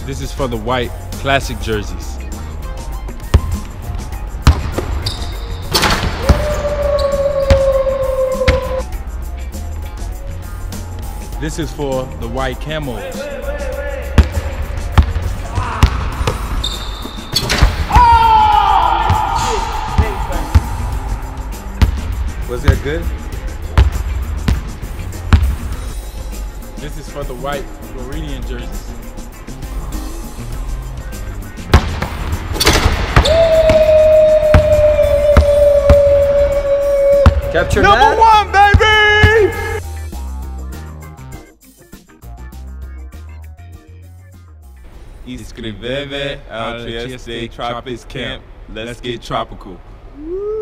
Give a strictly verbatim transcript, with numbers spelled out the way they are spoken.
This is for the white classic jerseys. This is for the white camos. Wait, wait, wait, wait. Oh! Was that good? This is for the white Floridian jerseys. Capture Number that? one, baby! Escreveve al Trieste Tropics Camp. Let's get tropical.